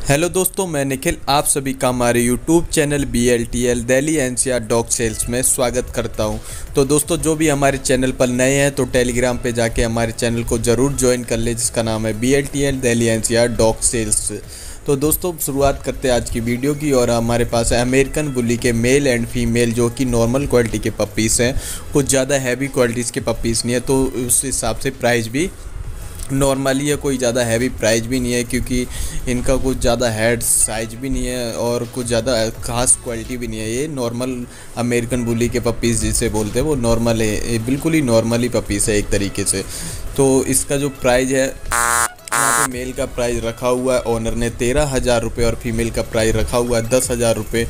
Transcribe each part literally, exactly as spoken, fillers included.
Hello दोस्तों, मैं निखिल आप सभी का हमारे YouTube channel B L T L Delhi N C R dog sales में स्वागत करता हूं। तो दोस्तों, जो भी हमारे चैनल पर नए हैं तो टेलीग्राम पे जाके हमारे चैनल को ज़रूर ज्वाइन कर ले, जिसका नाम है B L T L Delhi N C R dog sales. तो दोस्तों, शुरुआत करते हैं आज की वीडियो की। और हमारे पास है अमेरिकन बुली के मेल एंड फीमेल, जो कि नॉर्मल क्वालिटी के पपीज़ हैं, कुछ ज़्यादा हैवी क्वालिटीज़ के पपीज़ नहीं है, तो उस हिसाब से प्राइस भी नॉर्मली है, कोई ज़्यादा हैवी प्राइस भी नहीं है, क्योंकि इनका कुछ ज़्यादा हेड साइज भी नहीं है और कुछ ज़्यादा खास क्वालिटी भी नहीं है। ये नॉर्मल अमेरिकन बुली के पपीज़ जिसे बोलते हैं वो नॉर्मल है, ये बिल्कुल ही नॉर्मली पपीज़ है एक तरीके से। तो इसका जो प्राइस है, यहाँ पे मेल का प्राइस रखा हुआ है ओनर ने तेरह हज़ार रुपये और फीमेल का प्राइस रखा हुआ है दस हज़ार रुपये।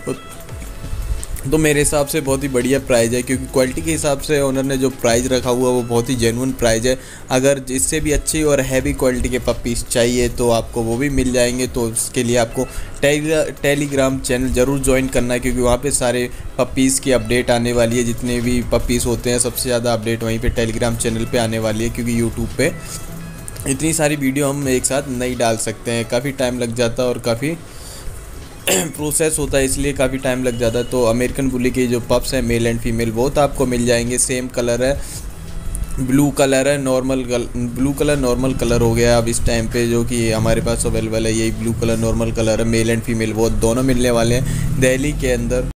तो मेरे हिसाब से बहुत ही बढ़िया प्राइस है, क्योंकि क्वालिटी के हिसाब से ओनर ने जो प्राइस रखा हुआ है वो बहुत ही जेन्युइन प्राइस है। अगर इससे भी अच्छी और हैवी क्वालिटी के पपीज़ चाहिए तो आपको वो भी मिल जाएंगे। तो उसके लिए आपको टेलीग्राम चैनल ज़रूर ज्वाइन करना है, क्योंकि वहाँ पे सारे पपीज़ की अपडेट आने वाली है। जितने भी पपीज़ होते हैं सबसे ज़्यादा अपडेट वहीं पे टेलीग्राम चैनल पे आने वाली है, क्योंकि यूट्यूब पे इतनी सारी वीडियो हम एक साथ नहीं डाल सकते हैं, काफ़ी टाइम लग जाता है और काफ़ी प्रोसेस होता है, इसलिए काफ़ी टाइम लग जाता है। तो अमेरिकन बुली के जो पप्स हैं मेल एंड फीमेल वो तो आपको मिल जाएंगे। सेम कलर है, ब्लू कलर है, normal blue colour normal colour हो गया अब इस टाइम पे, जो कि हमारे पास अवेलेबल है। यही ब्लू कलर नॉर्मल कलर है, मेल एंड फीमेल वो दोनों मिलने वाले हैं दिल्ली के अंदर।